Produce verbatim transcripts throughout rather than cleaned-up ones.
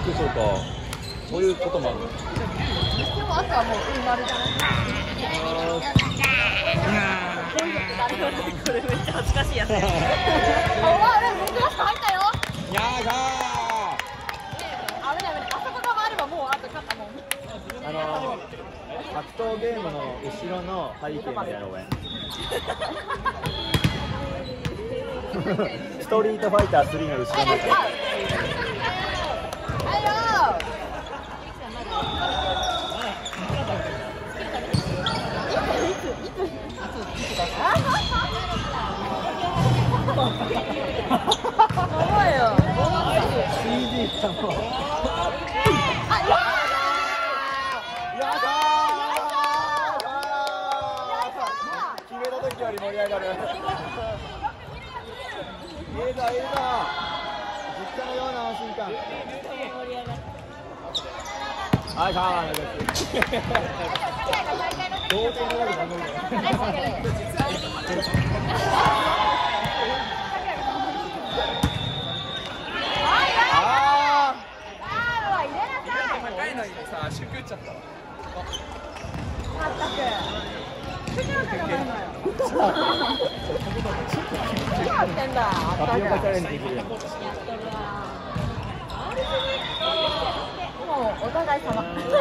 そうか。そういうこともある。でもあとはもううん丸じゃない。これめっちゃ恥ずかしいやつ。お前、僕らしか入ったよ。 やだー。危ない危ない。あそこが回ればもうあと勝ったもん。 あの格闘ゲームの後ろの背景みたいなのがストリートファイタースリーの後ろの背景。 はいよ。 シージー さんも。決めた時より盛り上がる。いいぞいいぞ。実家のような安心感。はい、はい。同点の番組。さあ、シュクっちゃったわ。 まったく。何やってんだ。 タピオカチャレンジできる。 もうお互い様。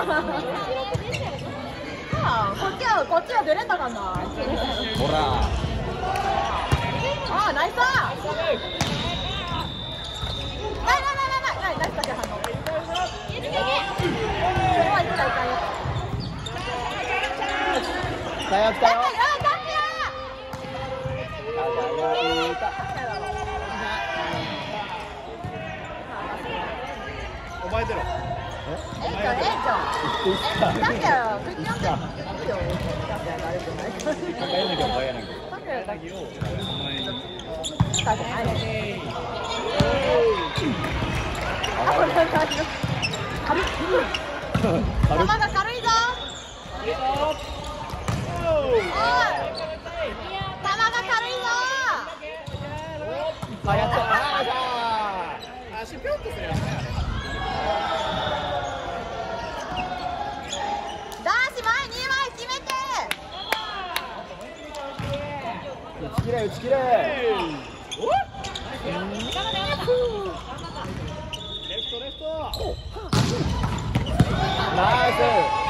こっちはこっちは出れたかな。 ほら。 ああ、ナイスだ。ないないないないないナイスだけ反応。 さよ来たよ。お前出ろ。 え？えんちょえんちょ。え、だけよ。口読んで。いいよ。だけ慣れてない。 高柳は高柳。 だけだけを。だけないね。あ、これ軽い。軽い。球が軽いぞ。おい。球が軽いぞ。 あ、やった。ああ。足ピョンとするやつね。 男子前にまい決めて。 打ち切れ打ち切れ。レフトレフト。ナイス。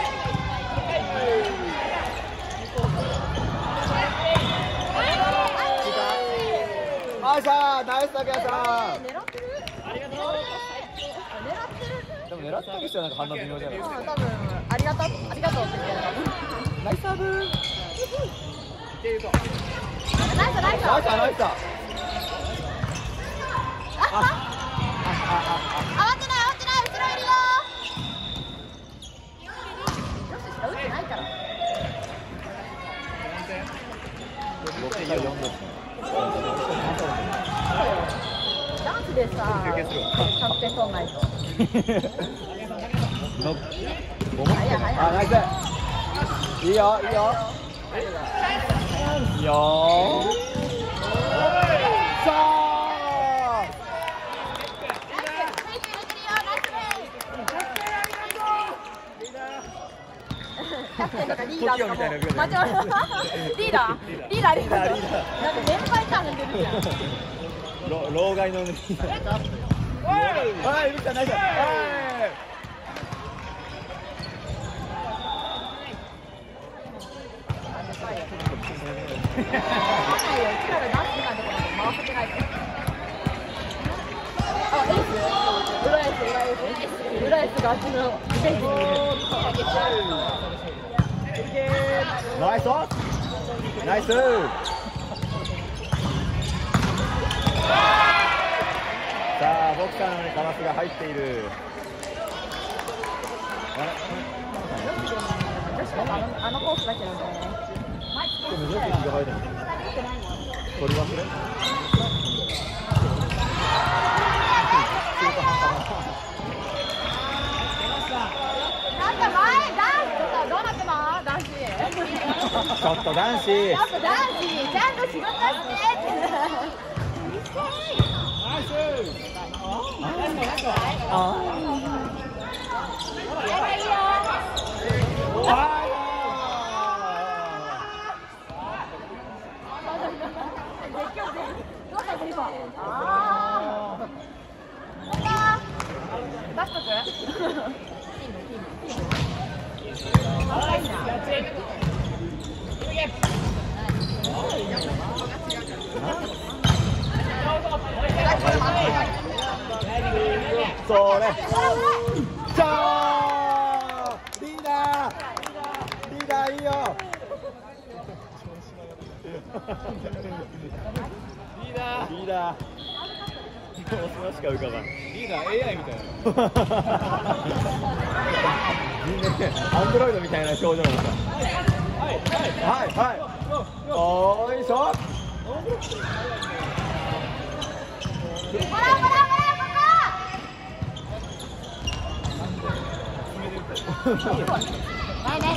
ナイスナイス竹谷さん。 狙ってる？ありがとう。狙ってる？ でも狙ったりしてはなんか反応微妙じゃない。 多分ありがとうありがとうって言ってる。 ナイスサーブ。いけるぞ。 ナイスナイス。 ナイスナイス。 あ慌てない慌てない後ろいるよ。女子しか打ってないから。 ろく対よんです。 ダンスでさ、キャプテン取んないと。 あ、ナイス。いいよ、いいよ。いいよ。さあ。 キャプテンとかリーダーとかも。リーダー、リーダー、リーダー、リーダー。なんか連敗感が出るじゃん。 老害のリーダー。はい、見た、ナイス。 裏エスがあっちのベンチにいる。 ナイスナイス。さあボクサーのカマスが入っている。 あのコースだけどね。 でも女子が入るの取り忘れ。 なんか前男子どうなってます男子。 ちょっと男子。 ちょっと男子ちゃんと仕事してって。ナイス。ああ。 それ。じゃあ。リーダー。リーダーいいよ。リーダー。リーダー。それしか浮かばん。リーダー エーアイ みたいな。みんなアンドロイドみたいな表情だった。はいはいはい。おーいしょ。 ないないない。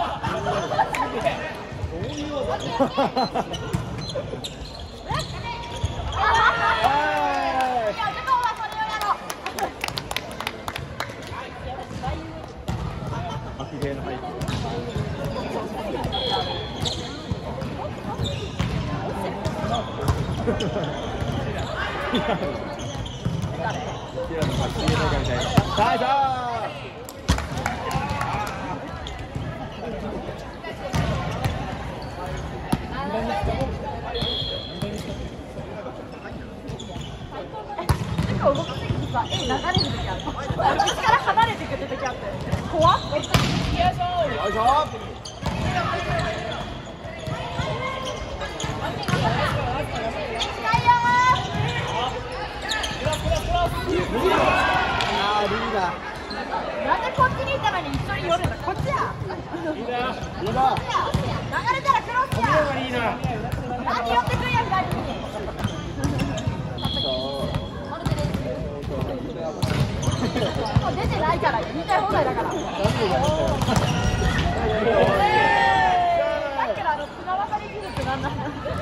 結構動きすぎてさ、絵流れる時ある。口から離れてくる時あって。怖っ。よいしょ。なんでこっちにいたのに一緒に寄るの？こっちや。流れたらクロスや。何寄ってくんや左に。もう出てないから言いたい放題だから。さっきからあの綱渡り技術なんなんだ。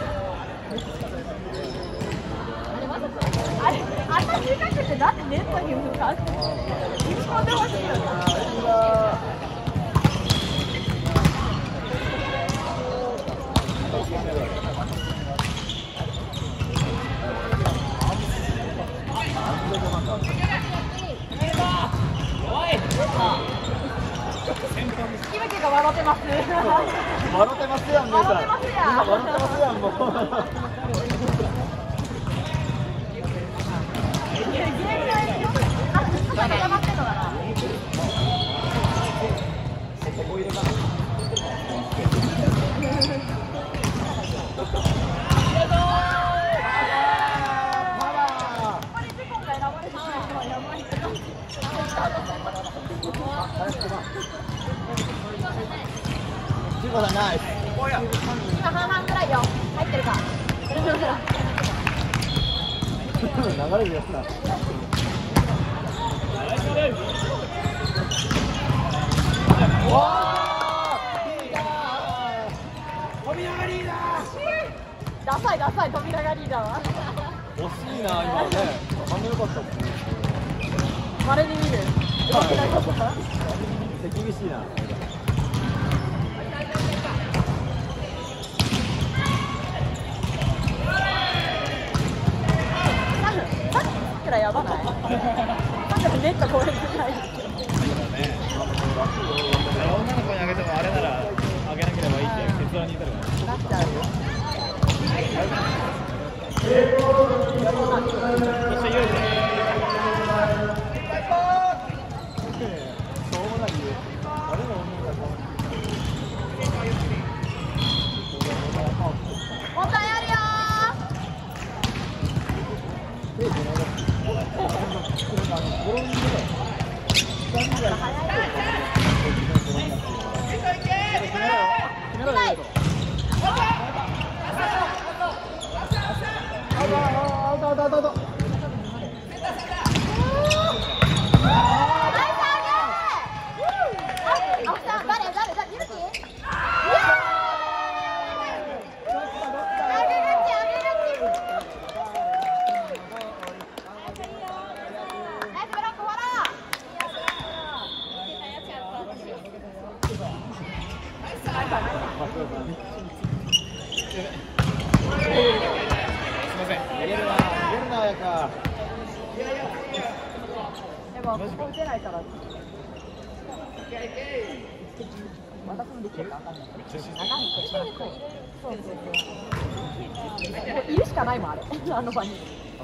あれ、あんな短くてなんでネットに向かって打ち込んでほしいよな。キムキが笑ってます。 笑ってますやん、 笑ってますやん。 笑ってますやん、もう。ジコさんナイス。今半々ぐらいよ。入ってるか。 流れるやつだ。わあ。富永リーダー。 ダサいダサい富永リーダーは。 惜しいな今ね。反応良かったですね。 稀に見る。 手厳しいな。くらいやばない？なんでネット超えてない？女の子にあげてもあれならあげなければいいって結論に至るから。 なっちゃうよ。 そしてユージ。 もう一回やるよまあここ打てないから。私もできるか。あかんね。あかん。そうそうそう。もういるしかないもんあれ。あの場に。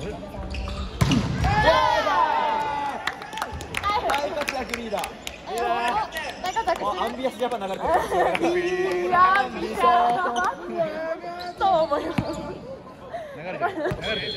大活躍リーダー。 大活躍。 アンビアスジャパン流れてる。 いやアンビアス。そう思います。 流れてる。流れてる。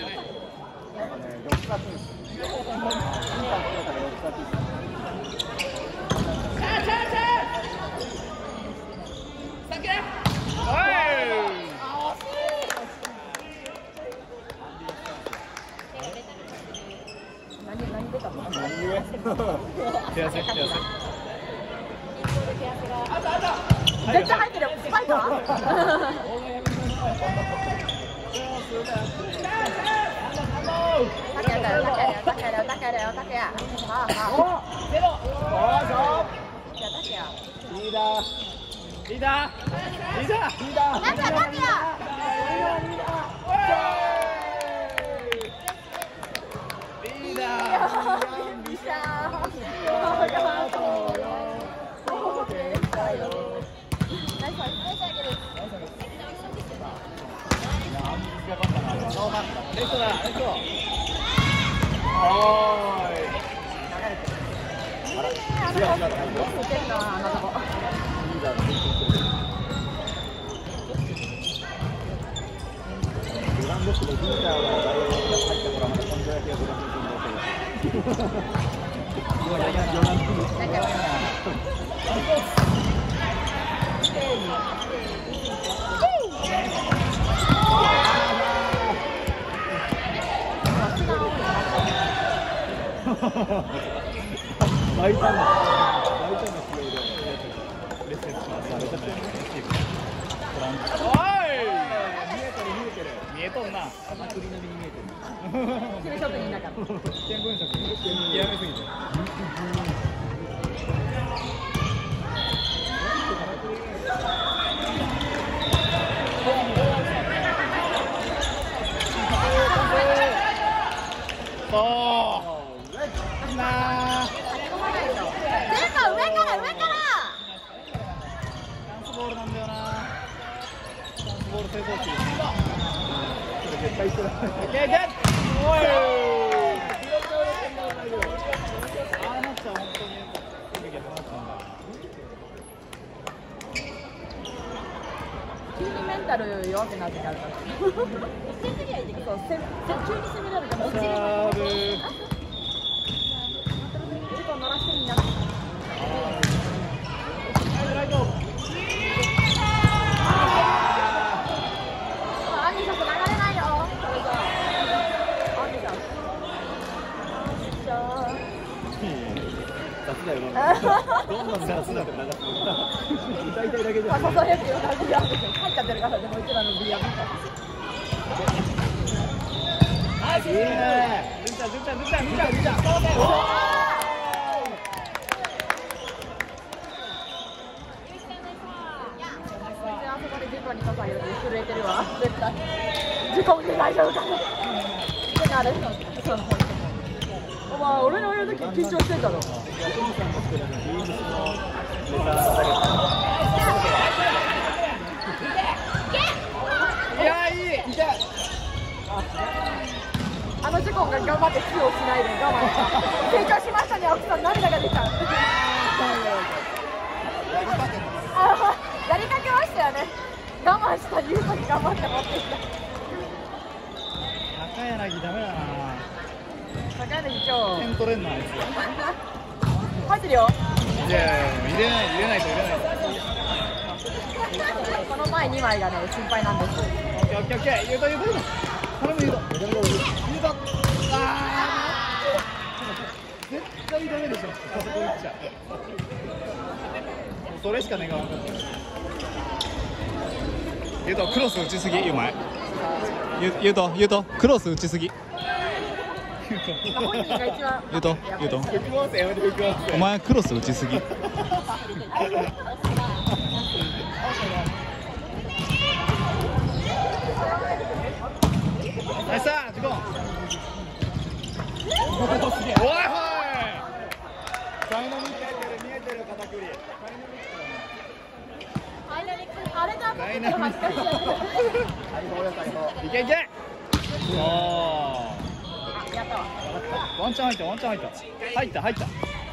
手汗手汗。 絶対入ってるよ。スパイカー？タケヤだよ、タケヤだよ、タケヤだよ、タケヤだよ、タケヤ。はあはあ。ゼロ。じゃあタケヤ。 リーダー。 リーダー。リーダー。 リーダー。 タケヤ、タケヤ。 リーダー。レフトだ、レフト。おーい。 違う違う。グランドスでヒーターが大学入ったからまた今度だけはグランドスに乗ってる。すごいやな。大胆な大胆な仕様でレッスンします。 おい。 見えてる見えてる。 見えとんな。 甘栗の実に見えてる。 ちょっといいなかった。 見聞色極めすぎて。そうなあ。 全部上から上から。 チャンスボールなんだよな。チャンスボール成功期。 絶対一緒だ。 いけいけ。おい。ああなっちゃう本当に。 急にメンタル弱くなってから。そう、急に攻められたら。 サーブ。 事故乗らしてみんな。アンディさん流れないよ。それじゃあ。アンディさん。 雑だよ。どんどん雑だって流す。歌いたいだけじゃん。 あ、そうですよ。入っちゃってるからでもうちらのビアみたい。 いいね。 ずんちゃんずんちゃんずんちゃんずんちゃんずんちゃん。 あそこで事故に刺されると震えてるわ。絶対。事故で大丈夫かな。あれ。お前俺の泳ぐ時緊張してんだろ。 いやいい。 あの事故が頑張って火をしないで我慢した。成長しましたね、青木さん。涙が出た。やりかけましたよね。我慢した理由だけ頑張って持ってきた。 高柳ダメだな。 高柳今日点取れんなあいつ。 入ってるよ。 いやいや入れない入れないと入れないと。 この前にまいがね心配なんです。 オッケーオッケーオッケー。言うと言うと言うと。頼む言うと。言うと。ああ。絶対ダメでしょ。あそこ行っちゃう。それしか願わなかった。言うとクロス打ちすぎお前。言う言うと言うとクロス打ちすぎ。 本人が一番。 言うと言うと。お前クロス打ちすぎ。ナイスさあ、自己。おいおい。 ダイナミック。 見えてる片栗。 ダイナミックあれだとダイナミック。 解放よ解放。 いけいけ。おお。 やったわ。 ワンチャン入った、ワンチャン入った。入った、入った。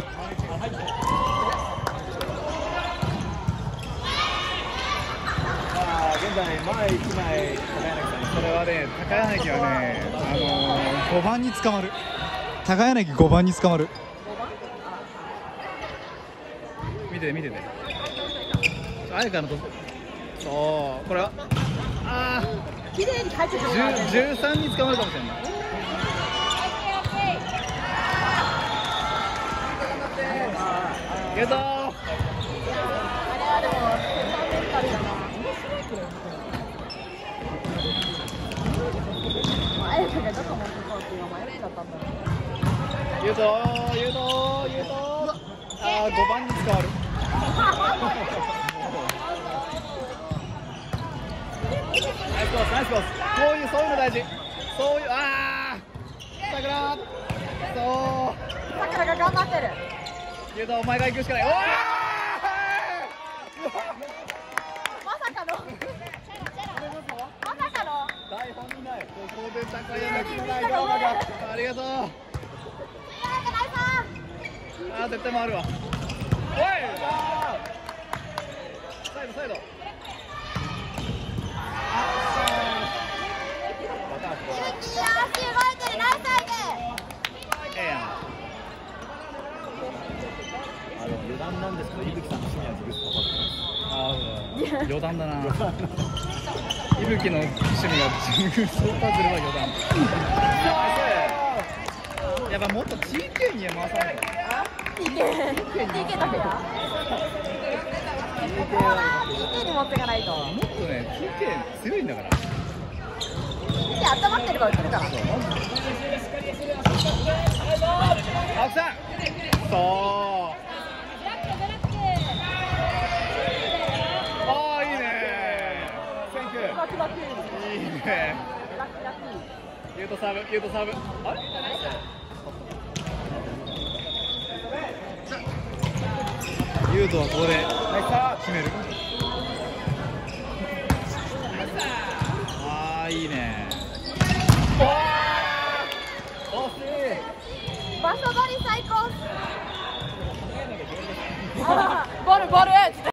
現在前一枚高柳さん。 それはね、高柳はね、あのー、ごばんに捕まる。高柳ごばんに捕まる。見てて見てて。あやかのと。そう、これは。ああ。 綺麗に返ってくる。 じゅうさんに捕まるかもしれない。ゲットー。 あれはでもセンターメンタルだな。あやかがどこ持ってこうっていうの迷ってだったんだよ。 言うと言うと言うとああごばんに捕まる。ナイスコースナイスコース。こういうそういうの大事。そういうああさくらそうさくらが頑張ってる。 言うとお前が行くしかない。おーまさかのまさかの台本にない。 ここで高柳ない動画が。 ありがとう。あー絶対回るわ。おいサイドサイド。ええやん。 あの余談なんですけど、伊吹さんの趣味はジグソーパズルです。 ああ余談だな。伊吹の趣味がジグソーパズルは余談。やっぱもっと ティーケー には回さない。 ティーケー ティーケー だけや。ティーケー に持っていかないと。 もっとね ティーケー 強いんだから。 ティーケー 温まってるから打てるから。 青木さん。そう。ああいいね。センキュー。 バキバキ。 いいね。 ラッキーラッキー。 ユートサーブ、ユートサーブ。あれ？ユートはここで決める。ああいいね。 惜しい。 場所取り最高。ボールボール。